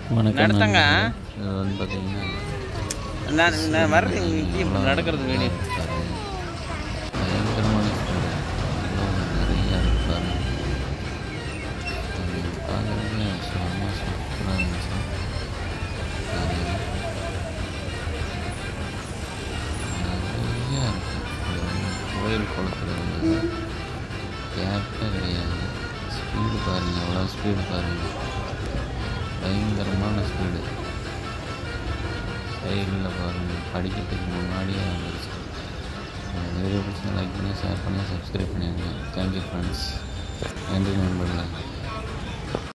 வணக்கம் நடத்தங்க. இது வந்து பார்த்தீங்கன்னா நான் வர்றேன் இப்போ நடக்கிறது வீடியோ. பயங்கரமான ஸ்பீடு நிறையா இருப்பாரு. பார்க்குறதுல செம்ம சூப்பராக இருந்துச்சு. நிறையா இருக்குது. கோயில் குளத்தில் இருந்தது. கேப்பே கிடையாது. ஸ்பீடு பாருங்கள், எவ்வளோ ஸ்பீடு பாருங்கள். பயங்கரமான ஸ்பீடு. சைடில் பாருங்கள், படிக்கிறதுக்கு முன்னாடியே வந்துருச்சு. வீடியோ பிடிச்சா லைக் பண்ணி, ஷேர் பண்ணி, சப்ஸ்கிரைப் பண்ணிடுங்க. Thank you friends. நன்றி நண்பர்களே.